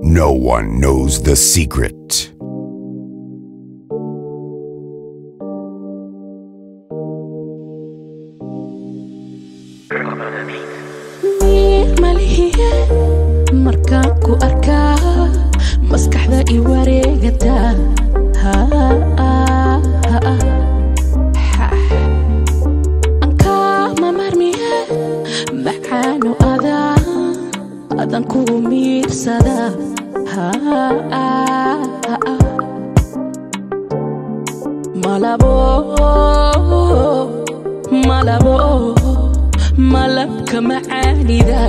No one knows the secret. markaan ku arkaa maskaxda i wareegata anka ma marmiye macaanu adan kugu miirsada malabka macaanida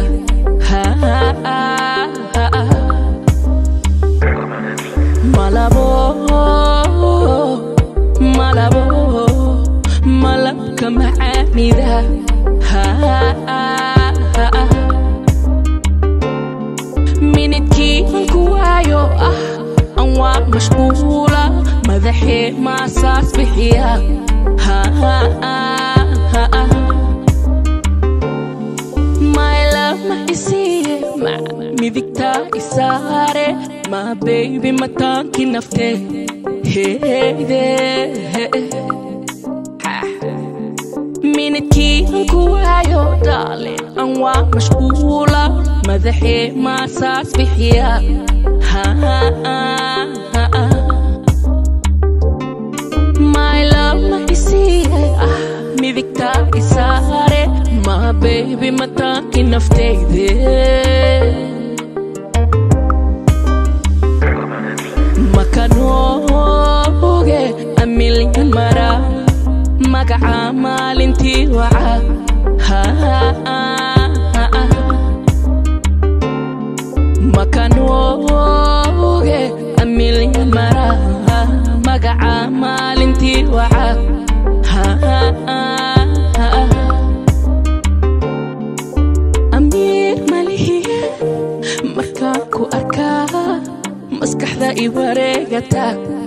malabka macaanida minidkii anku waayo an waa mashquula madaxee maasaas bixiya midigta isaare ma baby mataanki nafte heede minidkii anku waayo daale an waa mashquula madaxee maasaas bixiya my love ma isiiye midigta isaare ma baby mataanki nafteyde makanoge a million mara magaca maalintii waca makanoge a million mara magaca maalintii waca amiir malihiye markaan ku arkaa maskaxda i wareegata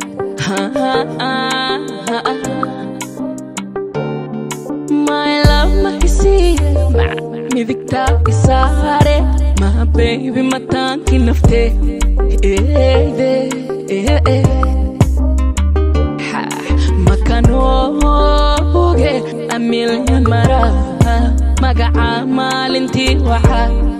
my love ma isiiye midigta isaare ma baby mataanki nafte makanoge a million mara magaca maalintii waxa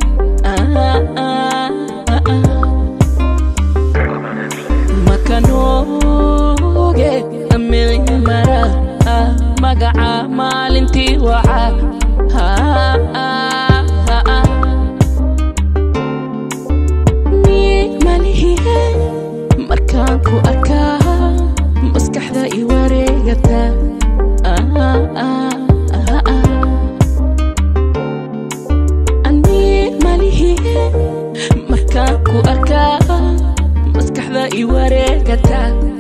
makanoge a million mara magaca maalintii waca miig malihiye markaan ku arkaa maskaxda i wareegata amiig malihiye markaan ku arkaa maskaxda i wareegata